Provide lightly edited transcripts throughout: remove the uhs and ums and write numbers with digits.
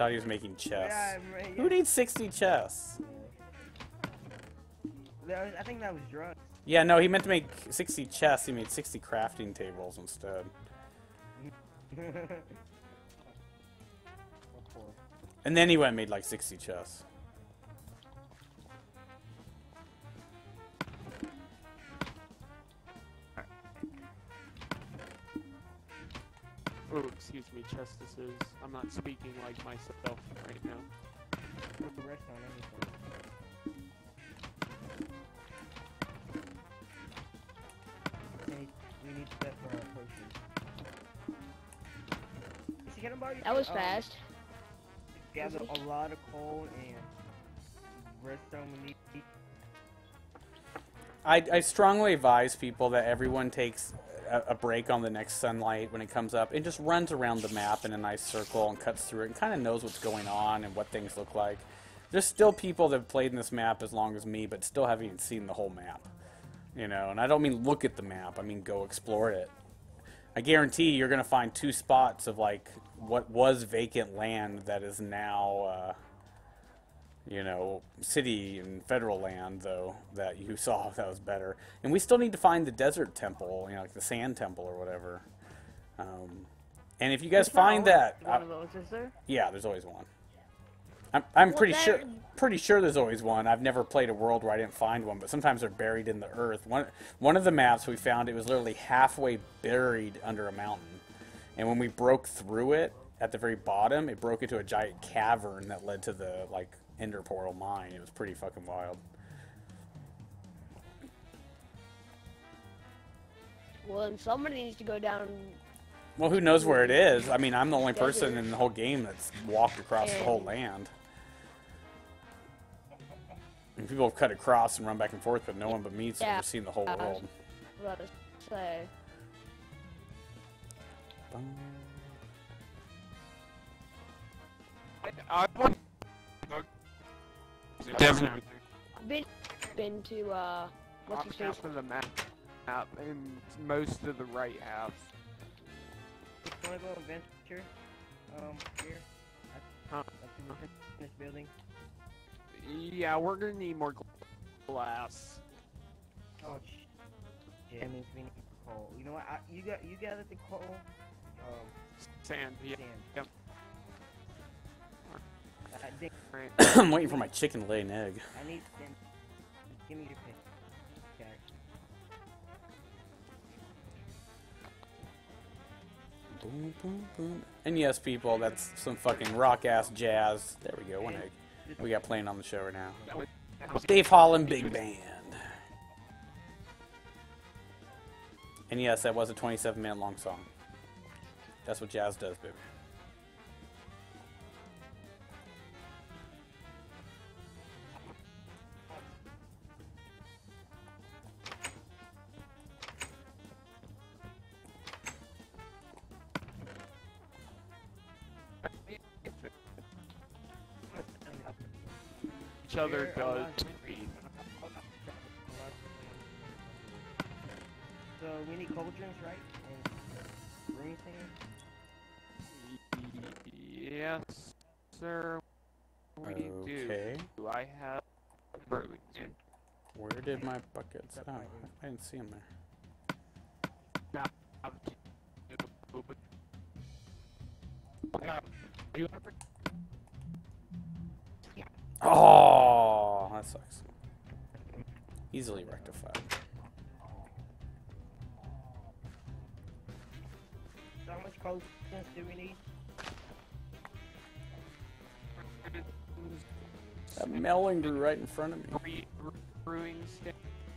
thought he was making chests. Yeah, Who needs 60 chests? I think that was drugs. Yeah, no, he meant to make 60 chests. He made 60 crafting tables instead. And then he went and made like 60 chests. Oh, excuse me, Chestises. I'm not speaking like myself right now. Put the rest on anything. We need that for our potions. That was fast. Gather a lot of coal and redstone we need. I strongly advise people that everyone takes a break on the next sunlight when it comes up and just runs around the map in a nice circle and cuts through it and kind of knows what's going on and what things look like. There's still people that have played in this map as long as me, but still haven't even seen the whole map. You know, and I don't mean look at the map, I mean go explore it. I guarantee you're going to find 2 spots of like what was vacant land that is now, you know, city and federal land, though, that you saw that was better. And we still need to find the desert temple, you know, like the sand temple or whatever. And if you guys find that... One of those, is there? Yeah, there's always one. I'm pretty sure there's always one. I've never played a world where I didn't find one, but sometimes they're buried in the earth. One of the maps we found, it was literally halfway buried under a mountain. And when we broke through it, at the very bottom, it broke into a giant cavern that led to the, like, Ender Portal mine. It was pretty fucking wild. Well, then somebody needs to go down. Well, who knows where it is? I mean, I'm the only person in the whole game that's walked across the whole land. And people have cut across and run back and forth, but no one but me's ever seen the whole world. Let us say. I want definitely Been to what's his face? half of the map and most of the right half. Wanna go adventure? Here. Huh? In this building. Yeah, we're gonna need more glass. Oh shit. That means we need coal. You know what? You gather the coal. Sand. Yeah. Sand. Yep. Right. I'm waiting for my chicken to lay an egg. I need sand. Give me your pick. Okay. Boom, boom, boom. And yes, people, that's some fucking rock-ass jazz. There we go, one egg. We got playing on the show right now. Dave Holland Big Band. And yes, that was a 27-minute long song. That's what jazz does, baby. Each other does. So we need cauldrons, right? And room thing? Yes, sir. We Okay. do. I have Burlington. Where did my buckets? Oh, I didn't see them there. Oh, that sucks. Easily rectified. So how much cauldrons do we need? That melon grew right in front of me. Brewing stick.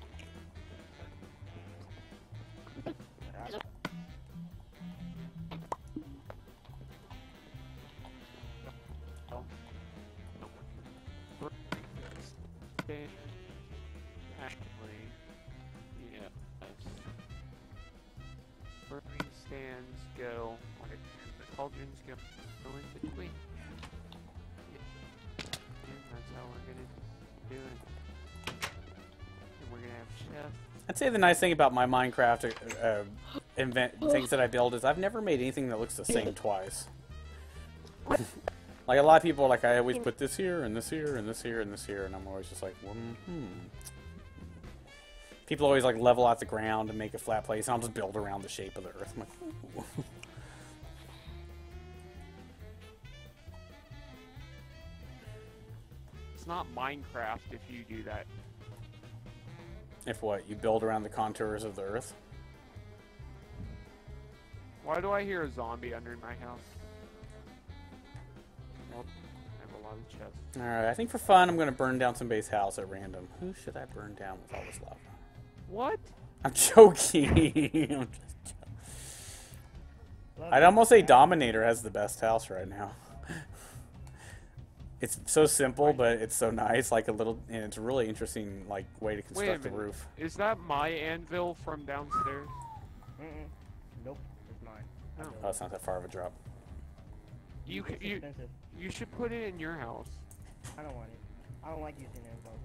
Actually, yes. Brewing stands go, the cauldrons go in between. That's how we're gonna do it. And we're gonna have chef. I'd say the nice thing about my Minecraft things that I build is I've never made anything that looks the same twice. Like a lot of people are like, I always put this here and this here and this here and this here, and I'm always just like, well, People always like level out the ground and make a flat place, and I'll just build around the shape of the Earth. I'm like, ooh. It's not Minecraft if you do that. If what? You build around the contours of the Earth? Why do I hear a zombie under my house? Well, I have a lot of chests. Alright, I think for fun, I'm going to burn down somebody's house at random. Who should I burn down with all this lava? What? I'm joking. I'm just joking. I'd almost say Dominator has the best house right now. It's so simple, but it's so nice. Like a little, and it's a really interesting like way to construct the roof. Is that my anvil from downstairs? Nope, it's mine. Oh, it's not that far of a drop. You Expensive. you should put it in your house. I don't want it. I don't like using info.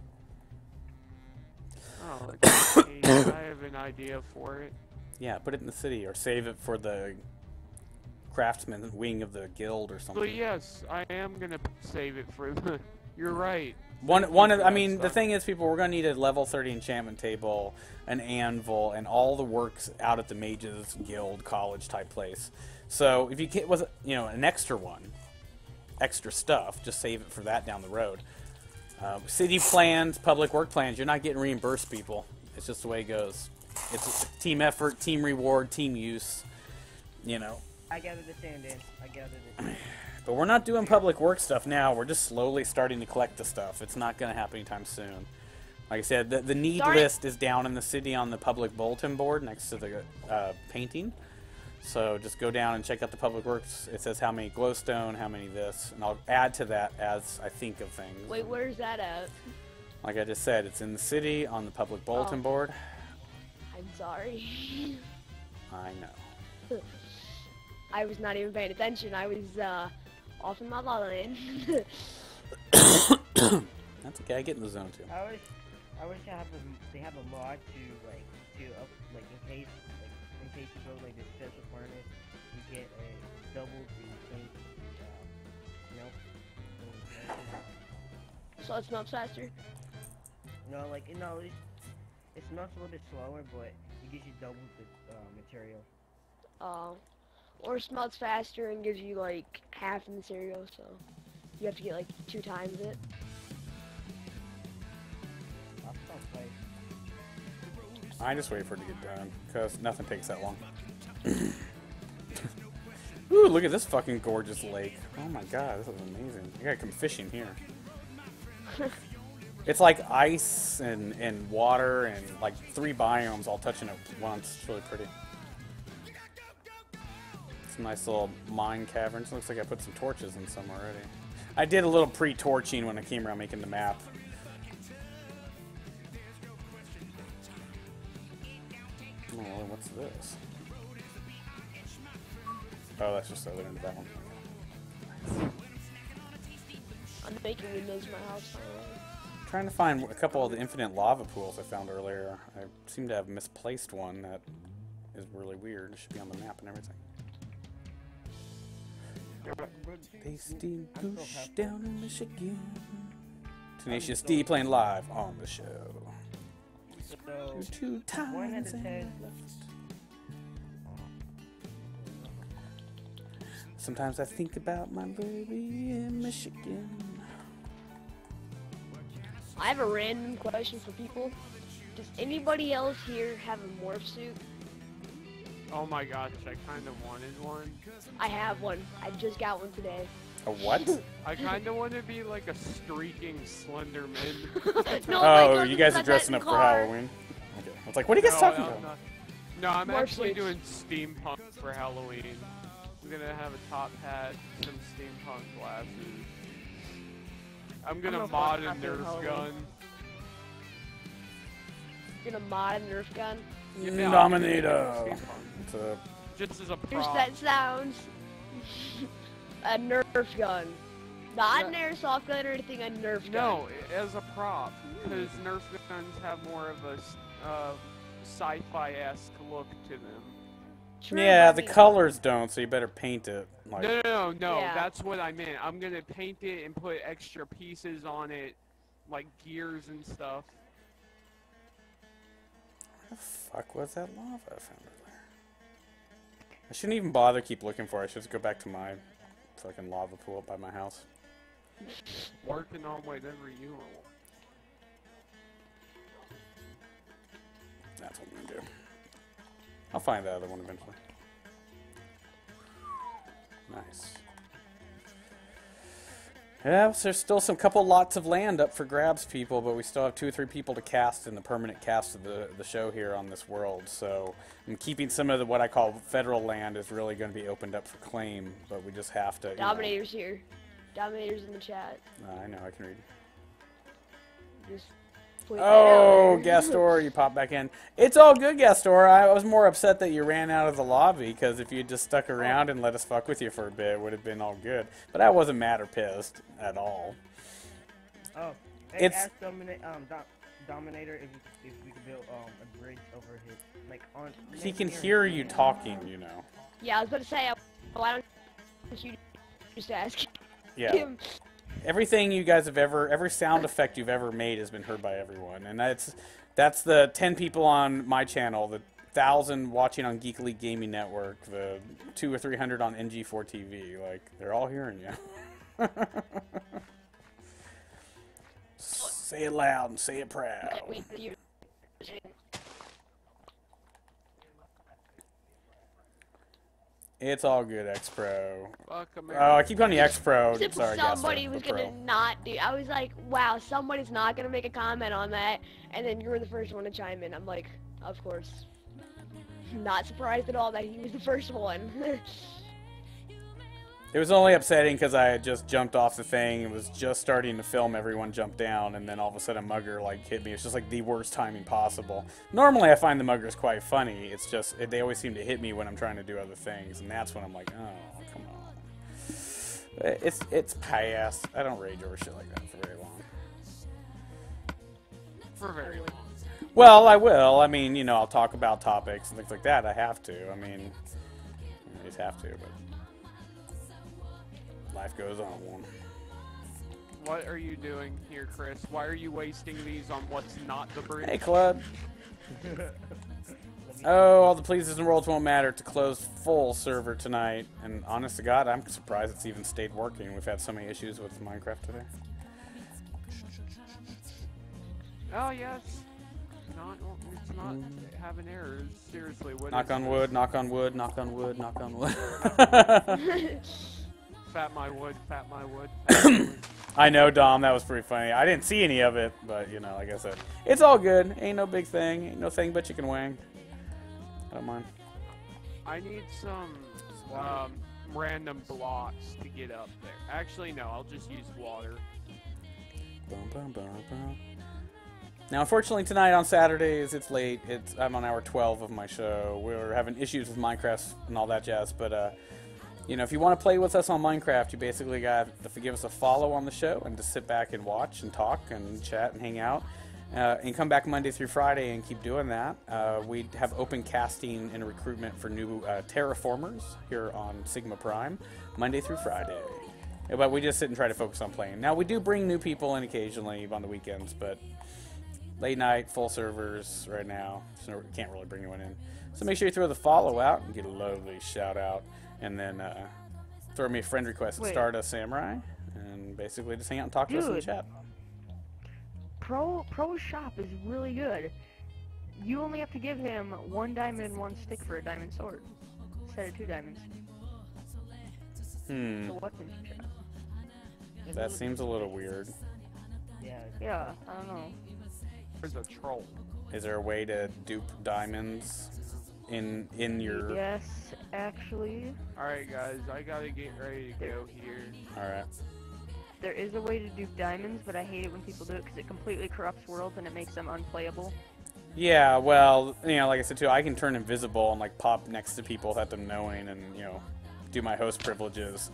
Oh, okay. I have an idea for it. Yeah, put it in the city or save it for the craftsman wing of the guild or something. But yes, I am gonna save it for the. You're right. I mean, the thing is, people, we're gonna need a level 30 enchantment table, an anvil, and all the works out at the mages guild college type place. So if you get was an extra one, extra stuff, just save it for that down the road. City plans, public work plans, you're not getting reimbursed, people. It's just the way it goes. It's a team effort, team reward, team use. I gather the sand in. I gather the sand. But we're not doing public work stuff now. We're just slowly starting to collect the stuff. It's not going to happen anytime soon. Like I said, the need list is down in the city on the public bulletin board next to the painting. So just go down and check out the public works. It says how many glowstone, how many this, and I'll add to that as I think of things. Wait, where's that at? Like I just said, it's in the city on the public bulletin board. I'm sorry. I know. I was not even paying attention. I was off in my la la land. That's okay. I get in the zone too. I wish they have a mod to in case you go like the special furnace, you get a double the thing, So it smells faster. No, it smells a little bit slower, but it gives you double the material. Or smelts faster and gives you like half the material, so you have to get like 2 times it. I just wait for it to get done, because nothing takes that long. Ooh, look at this fucking gorgeous lake. Oh my god, this is amazing. I gotta come fishing here. It's like ice and water and like 3 biomes all touching at once. It's really pretty. Some nice little mine caverns. Looks like I put some torches in some already. I did a little pre-torching when I came around making the map. Oh, what's this? Oh, that's just the other end of that one. I'm making windows in my house. Trying to find a couple of the infinite lava pools I found earlier. I seem to have misplaced one that is really weird. It should be on the map and everything. Tasty Goosh down in Michigan. Tenacious D playing live on the show. So, 2 times 1 out of 10. left. Sometimes I think about my baby in Michigan. I have a random question for people. Does anybody else here have a morph suit? Oh my gosh, I kind of wanted one. I have one. I just got one today. A what? I kind of want to be like a streaking Slenderman. No, Oh, you guys are dressing up for Halloween? Okay. I was like, what are you guys talking about? No, I'm Morph actually suits. doing steampunk for Halloween. I'm gonna have a top hat, some steampunk glasses. I'm gonna I'm mod a not doing Nerf Halloween. gun. Gonna mod a Nerf gun. Yeah, Nominator. steampunk. It's a Just as a Here's prop. that sounds. A Nerf gun. Not an airsoft gun or anything, a Nerf gun. No, as a prop, because Nerf guns have more of a sci-fi-esque look to them. True, Yeah, but the I mean, colors don't, so you better paint it. Like, No, Yeah. that's what I meant. I'm gonna paint it and put extra pieces on it, like gears and stuff. where the fuck was that lava I found earlier? I shouldn't even bother keep looking for it. I should just go back to my fucking lava pool by my house. Working on whatever you want. That's what I'm gonna do. I'll find the other one eventually. Nice. Yeah, so there's still some couple lots of land up for grabs, people, but we still have 2 or 3 people to cast in the permanent cast of the show here on this world. So I'm keeping some of the what I call federal land is really going to be opened up for claim, but we just have to. Dominator's here. Dominator's in the chat. I know, I can read. Just point that Oh, out. Gastor, you pop back in. It's all good, Gastor. I was more upset that you ran out of the lobby, because if you just stuck around and let us fuck with you for a bit, it would have been all good. But I wasn't mad or pissed at all. Oh, hey, It's- ask Dominator if we could build a bridge over his like on. He can hear you talking, you know. Yeah, I was about to say, why don't you just ask Yeah. him? Everything you guys have every sound effect you've ever made has been heard by everyone. And that's the 10 people on my channel, the 1,000 watching on Geek Elite Gaming Network, the 200 or 300 on NG4 TV. Like, they're all hearing you. Say it loud and say it proud. It's all good, X-Pro. Fuck America. Oh, I keep calling you X-Pro. If Sorry, somebody Gastor, was the Pro. gonna not do, I was like, wow, somebody's not gonna make a comment on that, and then you were the first one to chime in. I'm like, of course. Not surprised at all that he was the first one. It was only upsetting because I had just jumped off the thing and was just starting to film everyone jump down, and then all of a sudden a mugger like hit me. It's just like the worst timing possible. Normally I find the muggers quite funny. It's just they always seem to hit me when I'm trying to do other things, and that's when I'm like, oh, come on. It's past. I don't rage over shit like that for very long. For very long. Well, I will. I mean, you know, I'll talk about topics and things like that. I have to. I mean, you just have to, but life goes on. What are you doing here, Chris? Why are you wasting these on what's not the bridge? Hey, Club. Oh, all the pleases and worlds won't matter. It's a closed full server tonight. And honest to God, I'm surprised it's even stayed working. We've had so many issues with Minecraft today. Oh yes. It's not having errors. Seriously, what Knock is on this? wood, knock on wood, knock on wood, knock on wood. Fat my wood, fat my wood. Fat my wood. I know, Dom, that was pretty funny. I didn't see any of it, but, you know, like I said, it's all good. Ain't no big thing. Ain't no thing but you can wang. I don't mind. I need some random blocks to get up there. Actually, no, I'll just use water. Bum, bum, bum, bum. Now, unfortunately, tonight on Saturdays, it's late. I'm on hour 12 of my show. We're having issues with Minecraft and all that jazz, but, you know, if you want to play with us on Minecraft, you basically got to give us a follow on the show and just sit back and watch and talk and chat and hang out. And come back Monday through Friday and keep doing that. We have open casting and recruitment for new terraformers here on Sigma Prime, Monday through Friday. But we just sit and try to focus on playing. Now, we do bring new people in occasionally on the weekends, but late night, full servers right now, so we can't really bring anyone in. So make sure you throw the follow out and get a lovely shout out. And then throw me a friend request at Wait. Stardust Samurai. And basically just hang out and talk to us in the Dude. chat. Pro shop is really good. You only have to give him 1 diamond and 1 stick for a diamond sword instead of 2 diamonds. The weapons shop. That seems a little weird. Yeah, I don't know. There's a troll. Is there a way to dupe diamonds in your... Yes, actually, Alright, guys, I gotta get ready to go here. Alright. there is a way to dupe diamonds, but I hate it when people do it because it completely corrupts worlds and it makes them unplayable. Yeah, well, you know, like I said too, I can turn invisible and like pop next to people without them knowing and, you know, do my host privileges.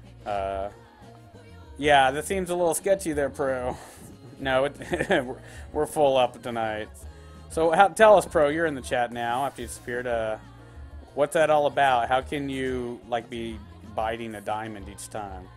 Yeah, that seems a little sketchy there, Pro. No, we're full up tonight. So tell us, Pro, you're in the chat now after you disappeared. What's that all about? How can you like be biting a diamond each time?